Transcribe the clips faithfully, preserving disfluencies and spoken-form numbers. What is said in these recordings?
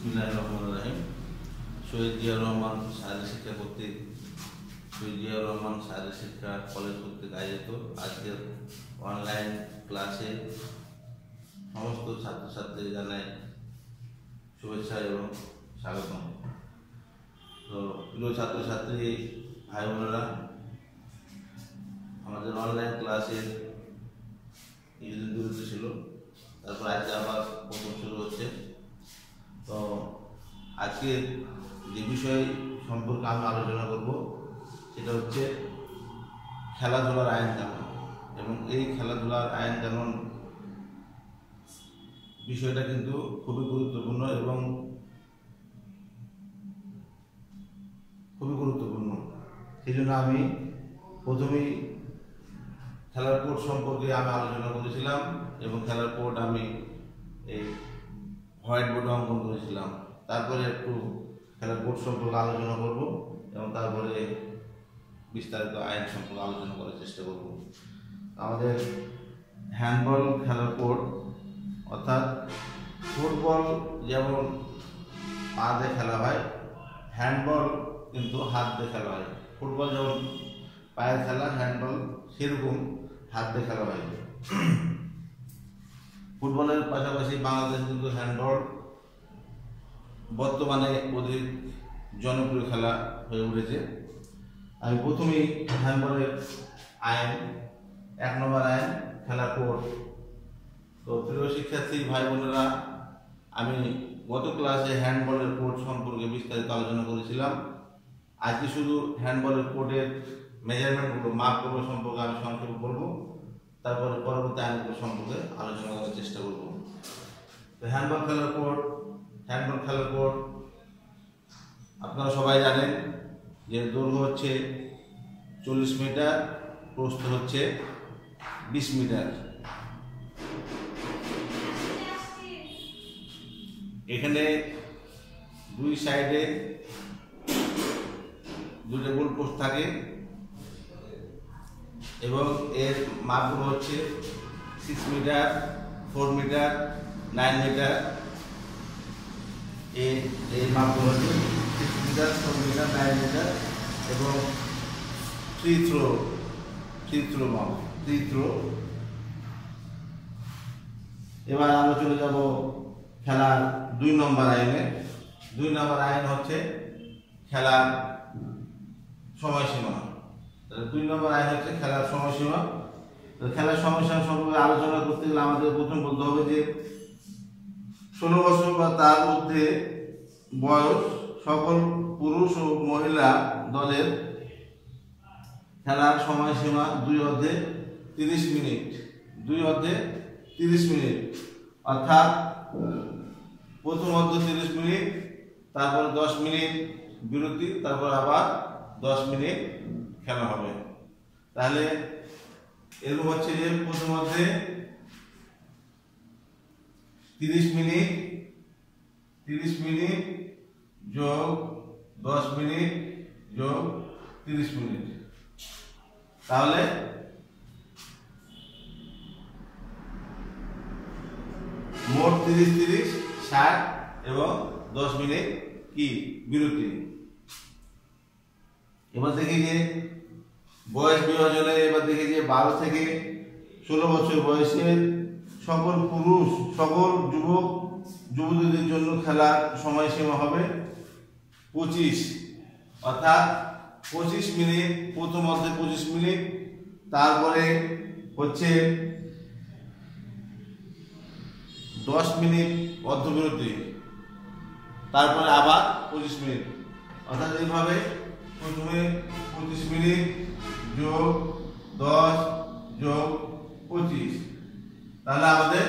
বিসমিল্লাহির রহমানির রহিম। শহীদ জিয়াউর রহমান শারীরিক শিক্ষা কর্তৃক শহীদ জিয়াউর রহমান শারীরিক শিক্ষা কলেজ কর্তৃক আয়োজিত আজকের অনলাইন ক্লাসে সমস্ত ছাত্রছাত্রী জানায় শুভেচ্ছা এবং স্বাগতম। তো প্রিয় ছাত্রছাত্রী ভাই বোনেরা, আমাদের অনলাইন ক্লাসে কিছুদিন বিরতি ছিল, তারপর আজকে আবার প্রথম শুরু হচ্ছে। তো আজকে যে বিষয় সম্পর্কে আমি আলোচনা করব সেটা হচ্ছে খেলাধুলার আইন কানুন, এবং এই খেলাধুলার আইন কানুন বিষয়টা কিন্তু খুবই গুরুত্বপূর্ণ এবং খুবই গুরুত্বপূর্ণ সেই জন্য আমি প্রথমেই খেলার কোড সম্পর্কে আমি আলোচনা করেছিলাম এবং খেলার কোড আমি এই হোয়াইট বোর্ডে অঙ্কন করেছিলাম। তারপরে একটু খেলার কোড সম্পর্কে আলোচনা করব এবং তারপরে বিস্তারিত আইন সম্পর্কে আলোচনা করার চেষ্টা করব। আমাদের হ্যান্ডবল খেলার কোড, অর্থাৎ ফুটবল যেমন পা দিয়ে খেলা হয়, হ্যান্ডবল কিন্তু হাত দিয়ে খেলা হয়। ফুটবল যেমন পায়ের খেলা, হ্যান্ডবল সেরকম হাত দিয়ে খেলা হয়। ফুটবলের পাশাপাশি বাংলাদেশ কিন্তু হ্যান্ডবল বর্তমানে অধিক জনপ্রিয় খেলা হয়ে উঠেছে। আমি প্রথমেই হ্যান্ডবলের আইন, এক নম্বর আইন খেলার কোড। তো প্রিয় শিক্ষার্থী ভাই বোনেরা, আমি গত ক্লাসে হ্যান্ডবলের কোড সম্পর্কে বিস্তারিত আলোচনা করেছিলাম। আজকে শুধু হ্যান্ডবলের কোডের মেজারমেন্টগুলো, মাপগুলো সম্পর্কে আমি সংক্ষেপে বলবো, তারপরে পরবর্তী আইনগুলো সম্পর্কে আলোচনা করার চেষ্টা করব। তো হ্যান্ডবল খেলার কোড, হ্যান্ডবল খেলার কোড আপনারা সবাই জানেন যে দৈর্ঘ্য হচ্ছে চল্লিশ মিটার, প্রস্থ হচ্ছে বিশ মিটার। এখানে দুই সাইডে দুটো গোল পোস্ট থাকে এবং এর মাপগুলো হচ্ছে six meter, four meter, nine meter. এই মাপগুলো হচ্ছে six meter, four meter, nine meter এবং থ্রি থ্রো থ্রি থ্রো মাপ থ্রি থ্রো এবার আমরা চলে যাব খেলার দুই নম্বর আইনে। দুই নম্বর আইন হচ্ছে খেলার সময়সীমা। দুই নম্বর আইন হচ্ছে খেলার সময়সীমা। খেলার সময়সীমা সম্পর্কে আলোচনা করতে গেলে আমাদের প্রথম বলতে হবে যে ষোলো বছর বা তার মধ্যে বয়স সকল পুরুষ ও মহিলা দলের খেলার সময়সীমা দুই অর্ধে তিরিশ মিনিট দুই অর্ধে তিরিশ মিনিট অর্থাৎ প্রথম অর্ধ তিরিশ মিনিট, তারপর দশ মিনিট বিরতি, তারপর আবার দশ মিনিট খেলা হবে। তাহলে এরকম হচ্ছে যে প্রথম অর্ধে তিরিশ মিনিট তিরিশ মিনিট যোগ দশ মিনিট যোগ তিরিশ মিনিট, তাহলে মোট তিরিশ তিরিশ ষাট এবং দশ মিনিট কি বিরতি। এবার দেখি যে বয়স বিভাজনে, এবার দেখি যে বারো থেকে ষোলো বছর বয়সের সকল পুরুষ সকল যুবক যুবতীদের জন্য খেলার সময়সীমা হবে পঁচিশ, অর্থাৎ পঁচিশ মিনিট প্রথম অর্ধে পঁচিশ মিনিট, তারপরে হচ্ছে দশ মিনিট অর্ধবিরতি, তারপরে আবার পঁচিশ মিনিট, অর্থাৎ এইভাবে প্রথমে পঁচিশ মিনিট যোগ দশ যোগ পঁচিশ, তাহলে আমাদের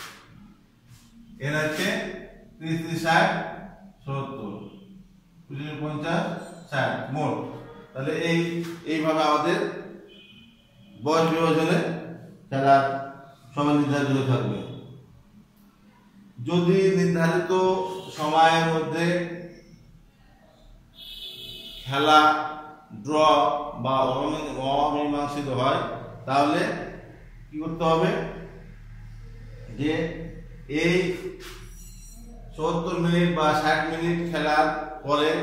এর হচ্ছে ত্রিশ ত্রিশ ষাট সত্তর, পঁচিশ পঞ্চাশ ষাট মোট। তাহলে এই এইভাবে আমাদের বয়স বিভাজনে খেলার সময় নির্ধারিত থাকবে। যদি নির্ধারিত সময়ের মধ্যে খেলা ড্র বা অমীমাংসিত হয়, তাহলে কি করতে হবে যে এই সত্তর মিনিট বা ষাট মিনিট খেলার পরে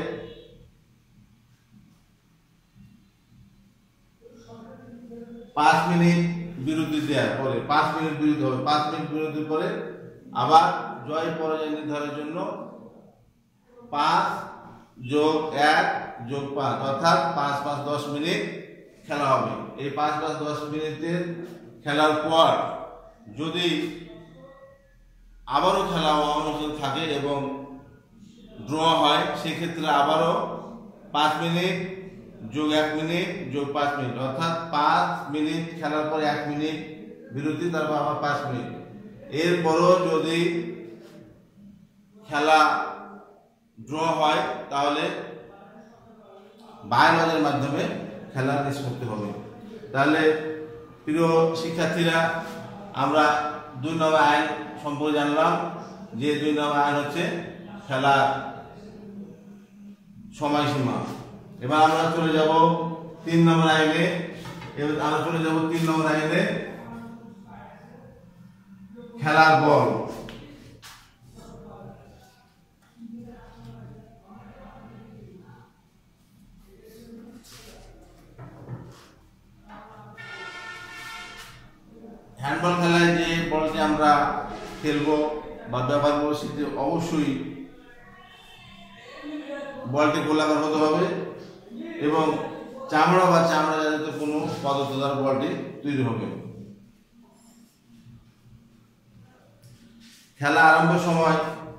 পাঁচ মিনিট বিরতি দেওয়ার পরে পাঁচ মিনিট বিরতি হবে, পাঁচ মিনিট বিরতির পরে আবার জয় পরাজয় নির্ধারণের জন্য পাঁচ যোগ এক যোগ পাঁচ অর্থাৎ পাঁচ পাঁচ দশ মিনিট খেলা হবে। এই পাঁচ পাঁচ দশ মিনিটের খেলার পর যদি আবারও খেলা অবনতি থাকে এবং ড্র হয়, সেক্ষেত্রে আবারও পাঁচ মিনিট যোগ এক মিনিট যোগ পাঁচ মিনিট অর্থাৎ পাঁচ মিনিট খেলার পর এক মিনিট বিরতি, তারপর আবার পাঁচ মিনিট। এরপরও যদি খেলা ড্র হয় তাহলে বায়োলজের মাধ্যমে খেলা নিষ্পত্তি হবে। তাহলে প্রিয় শিক্ষার্থীরা, আমরা দুই নম্বর আইন সম্পর্কে জানলাম যে দুই নম্বর আইন হচ্ছে খেলার সময়সীমা। এবার আমরা চলে যাব তিন নম্বর আইনে। এবার আমরা চলে যাব তিন নম্বর আইনে খেলার বল। হ্যান্ডবল খেলায় যে বলটি আমরা খেলবো বা ব্যবহার করবো সেটি অবশ্যই বলটি গোলাকার হতে হবে এবং চামড়া বা চামড়া জাতীয় কোনো পদার্থ দ্বারা বলটি তৈরি হবে। খেলা আরম্ভের সময়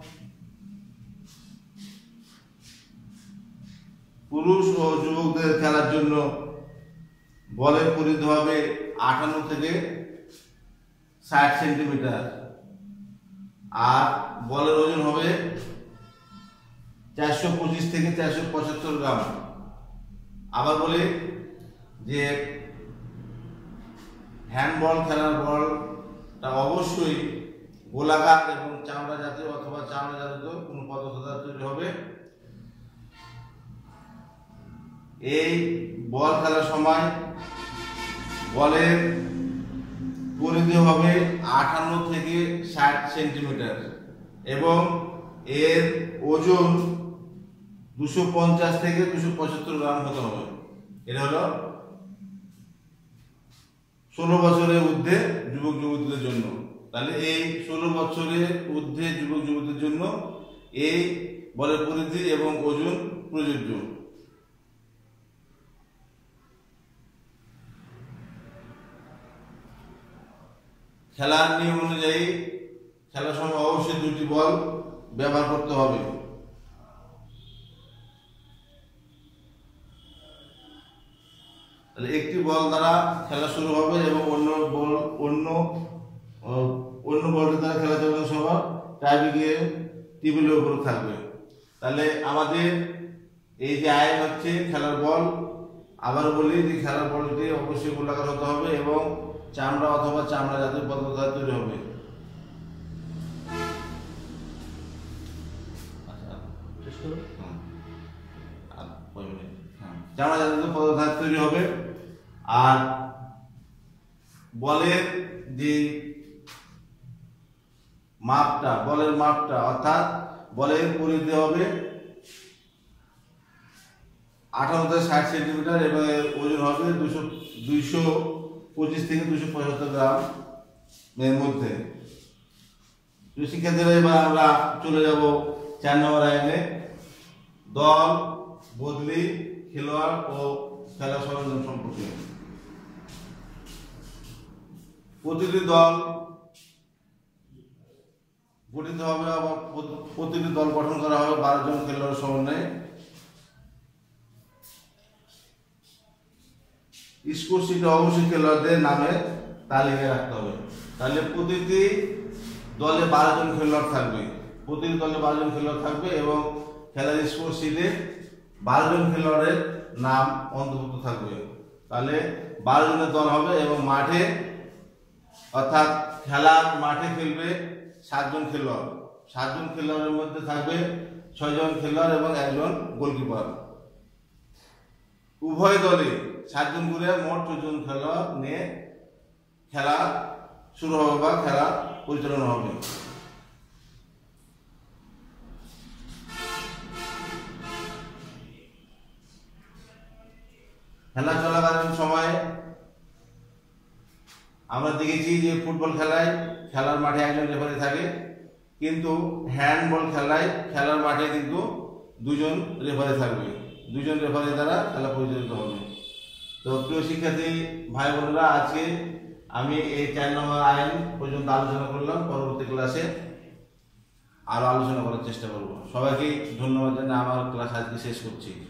পুরুষ ও যুবকদের খেলার জন্য বলের পরিধি হবে আটান্ন থেকে ষাট সেন্টিমিটার আর বলের ওজন হবে চারশো পঁচিশ থেকে চারশো পঁচাত্তর গ্রাম। আবার বলি যে হ্যান্ডবল খেলার বলটা অবশ্যই গোলাকার এবং চামড়া জাতীয় অথবা চামড়া জাতীয় কোনো পদার্থ দ্বারা তৈরি হবে। এই বল খেলার সময় বলের পরিধি হবে আটান্ন থেকে ষাট সেন্টিমিটার এবং এর ওজন দুশো পঞ্চাশ থেকে দুশো পঁচাত্তর গ্রাম হতে হবে। এটা হলো ষোলো বছরের ঊর্ধ্বে যুবক যুবতীদের জন্য। তাহলে এই ষোলো বছরের ঊর্ধ্বে যুবক যুবতীদের জন্য এই বলের পরিধি এবং ওজন প্রযোজ্য। খেলার নিয়ম অনুযায়ী খেলার সময় অবশ্যই দুটি বল ব্যবহার করতে হবে। তাহলে একটি বল দ্বারা খেলা শুরু হবে এবং অন্য বল অন্য অন্য বলটি দ্বারা খেলা চলার সময় টাইব্রেকে টেবিলের উপর থাকবে। তাহলে আমাদের এই যে আইন হচ্ছে খেলার বল, আবার বলি যে খেলার বলটি অবশ্যই গোলাকার হতে হবে এবং চামড়া অথবা চামড়া জাতীয় পদার্থ দ্বারা তৈরি হবে। চামড়া জাতীয় পদার্থ দ্বারা তৈরি হবে। আর বলের যে মাপটা বলের মাপটা অর্থাৎ বলের পরিধি হবে আঠারো থেকে ষাট সেন্টিমিটার এবং ওজন হবে দুশো দুইশো পঁচিশ থেকে দুশো পঁচাত্তর গ্রাম এর মধ্যে। শিক্ষার্থীরা, এবার আমরা চলে যাব চার নম্বর আইনে দল, বদলি, খেলোয়াড় ও খেলা সরঞ্জাম সম্পর্কে। প্রতিটি দল গঠিত হবে, প্রতিটি দল গঠন করা হবে বারো জন খেলোয়াড়ের সমন্বয়ে। স্কোর শিটে অবশ্যই খেলোয়াড়দের নামে তালিকা রাখতে হবে। তাহলে প্রতিটি দলে বারো জন খেলোয়াড় থাকবে, প্রতিটি দলে বারো জন খেলোয়াড় থাকবে এবং খেলার স্কোর শিটে বারো জন খেলোয়াড়ের নাম অন্তর্ভুক্ত থাকবে। তাহলে বারো জনের দল হবে এবং মাঠে অর্থাৎ খেলার মাঠে খেলবে সাতজন খেলোয়াড়। সাতজন খেলোয়াড়ের মধ্যে থাকবে ছয়জন খেলোয়াড় এবং একজন গোলকিপার। উভয় দলে সাতজন করে মোট ছজন খেলোয়াড় নিয়ে খেলা শুরু হবে বা খেলা পরিচালনা হবে। খেলা চলাকালীন সময়ে আমরা দেখেছি যে ফুটবল খেলায় খেলার মাঠে একজন রেফারি থাকে, কিন্তু হ্যান্ডবল খেলায় খেলার মাঠে কিন্তু দুজন রেফারি থাকবে, দুজন রেফারি দ্বারা খেলা পরিচালিত হবে। তো প্রিয় শিক্ষার্থী ভাই বোনেরা, আজকে আমি এই চার নম্বর আইন পর্যন্ত আলোচনা করলাম। পরবর্তী ক্লাসে আরো আলোচনা করার চেষ্টা করব। সবাইকে ধন্যবাদ জানিয়ে আমার ক্লাস আজকে শেষ করছি।